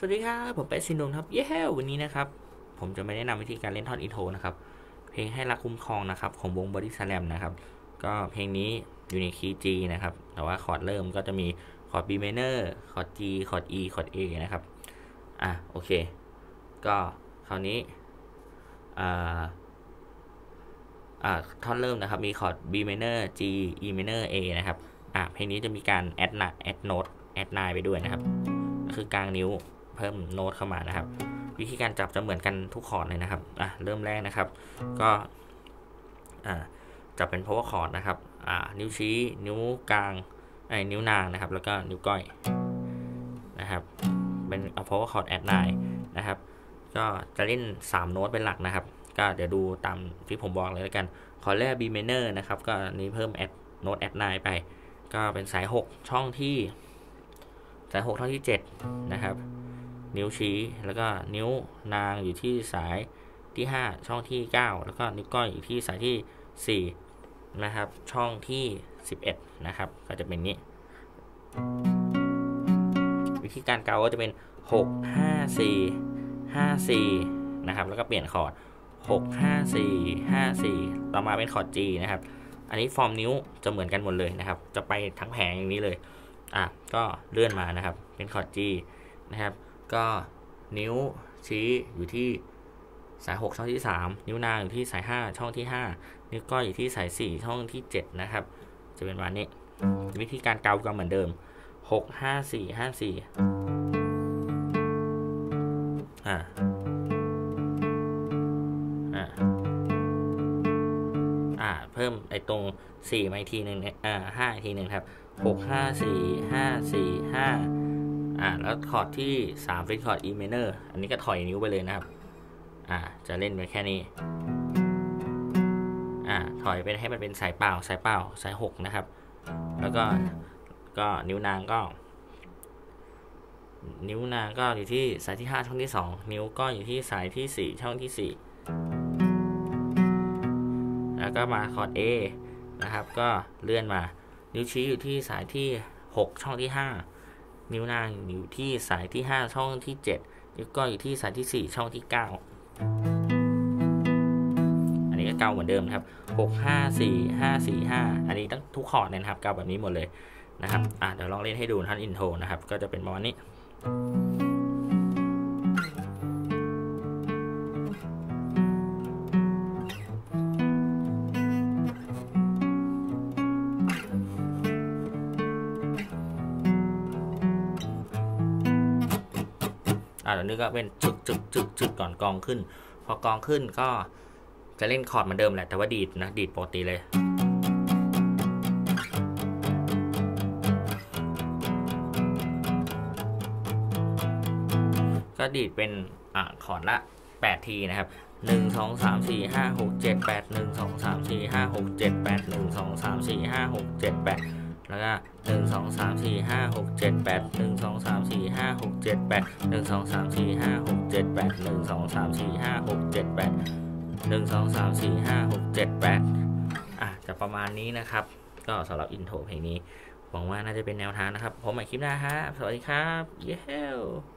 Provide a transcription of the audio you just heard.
วัสดีครับผมเป็นซินโดมครับเย้วันนี้นะครับผมจะไม่แนะนำวิธีการเล่นท่อนอินโทรนะครับเพลงให้รักคุ้มครองนะครับของวงบอดี้สแลมนะครับก็เพลงนี้อยู่ในคีย์ G นะครับแต่ว่าคอร์ดเริ่มก็จะมีคอร์ด B minor คอร์ด G คอร์ด E คอร์ด A นะครับโอเคก็คราวนี้ท่อนเริ่มนะครับมีคอร์ด B minor G E minor A นะครับเพลงนี้จะมีการ add note add 9ไปด้วยนะครับคือกลางนิ้วเพิ่มโน้ตเข้ามานะครับวิธีการจับจะเหมือนกันทุกคอร์ดเลยนะครับเริ่มแรกนะครับก็จับเป็น power chord นะครับนิ้วชี้นิ้วกลางนิ้วนางนะครับแล้วก็นิ้วก้อยนะครับเป็น power chord add 9นะครับก็จะเล่น3โน้ตเป็นหลักนะครับก็เดี๋ยวดูตามที่ผมบอกเลยแล้วกันคอร์ดแรก B minor นะครับก็นี้เพิ่ม add โน้ต add 9ไปก็เป็นสาย6ช่องที่7นะครับนิ้วชี้แล้วก็นิ้วนางอยู่ที่สายที่5ช่องที่9แล้วก็นิ้วก้อยอยู่ที่สายที่4นะครับช่องที่11นะครับก็จะเป็นนี้วิธีการเกาก็จะเป็น6 5 4 5 4นะครับแล้วก็เปลี่ยนคอร์ด6 5 4 5 4ต่อมาเป็นคอร์ด G นะครับอันนี้ฟอร์มนิ้วจะเหมือนกันหมดเลยนะครับจะไปทั้งแผงอย่างนี้เลยก็เลื่อนมานะครับเป็นคอร์ด G นะครับก็นิ้วชี้อยู่ที่สาย6ช่องที่3นิ้วนางอยู่ที่สาย5ช่องที่5นิ้วก้อยอยู่ที่สาย4ช่องที่7นะครับจะเป็นวันนี้วิธีการเกาก็เหมือนเดิม6 5 4 5 4เพิ่มไอ้ตรง4มาอีกทีนึง5อีกทีนึงครับ6 5 4 5 4 5แล้วคอร์ดที่3เป็นคอร์ด E minor อันนี้ก็ถอยนิ้วไปเลยนะครับจะเล่นไปแค่นี้ถอยไปให้มันเป็นสายเปล่าสาย6นะครับแล้วก็นิ้วนางก็อยู่ที่สายที่5ช่องที่2นิ้วก็อยู่ที่สายที่4ช่องที่4แล้วก็มาคอร์ด A นะครับก็เลื่อนมานิ้วชี้อยู่ที่สายที่6ช่องที่5นิ้วนางอยู่ที่สายที่5ช่องที่7นิ้วก้อยอยู่ที่สายที่4ช่องที่9อันนี้ก็เกาเหมือนเดิมครับ6 5 4 5 4 5อันนี้ต้องทุกคอร์ดเลยนะครับเกาแบบนี้หมดเลยนะครับเดี๋ยวลองเล่นให้ดูท่อนอินโทรนะครับก็จะเป็นประมาณนี้เดี๋ยวนี้ก็เป็นจึกก่อนกองขึ้นพอกองขึ้นก็จะเล่นคอร์ดเหมือนเดิมแหละแต่ว่าดีดปกติเลยก็ดีดเป็นคอร์ดละ8ทีนะครับ1 2 3 4 5 6 7 8 1 2 3 4 5 6 7 8 1 2 3 4 5 6 7 8แล้วก็1 2 3 4 5 6 7 8 1 2 3 4 5 6 7 8 1 2 3 4 5 6 7 8 1 2 3 4 5 6 7 8 1 2 3 4 5 6 7 8จะประมาณนี้นะครับก็สำหรับอินโทรเพลงนี้หวังว่าน่าจะเป็นแนวทางนะครับผมใหม่คลิปหน้าครับสวัสดีครับเย้